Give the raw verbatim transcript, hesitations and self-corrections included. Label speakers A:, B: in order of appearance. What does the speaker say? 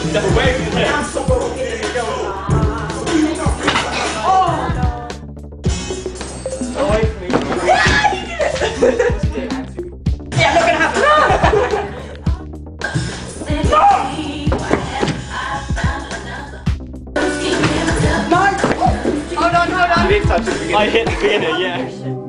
A: Away from him. Away from me.
B: Yeah, not gonna happen. No! No! Hold on, hold on.
A: You did touch the beginner. I hit the beginner, yeah.